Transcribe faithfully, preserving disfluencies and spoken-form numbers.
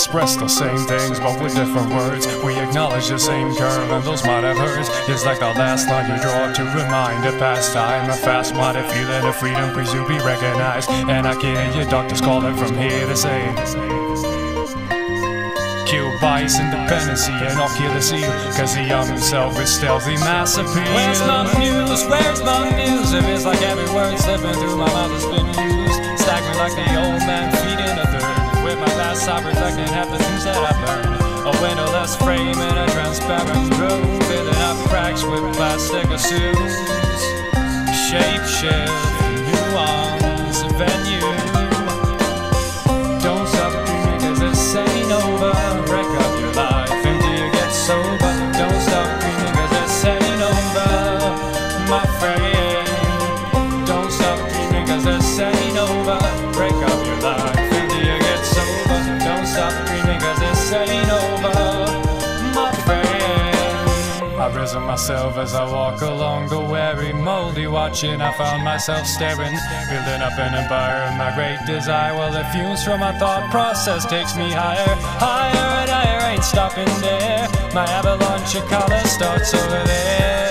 express the same things, but with different words. We acknowledge the same curve, and those might have hurts. It's like the last line you draw to remind a past time. A fast-minded feeling of freedom, please you be recognized. And I can hear your doctors calling from here to say, kill bias, independency, and I'll kill the seal, cause the young himself is stealthy mass appeal. Where's my muse? Where's my muse? If it's like every word slipping through my mouth has been used, staggering like the old man feeding a third. With my past I reflecting half the things that I've learned. A windowless frame in a transparent room, filling up cracks with plastic assumes. Shape shift, nuance, venue. Don't stop dreaming cause this ain't over. Break up your life until you get sober. Don't stop dreaming cause this ain't over, my friend. Don't stop dreaming cause this ain't over. Break up your life until you get sober. Don't stop dreaming cause this ain't over, my friend. I've risen myself as I walk along the weary, moldy watching. I found myself staring, building up an empire of my great desire. Well, the fumes from my thought process takes me higher, higher and higher. Ain't stopping there. My avalanche of color starts over there.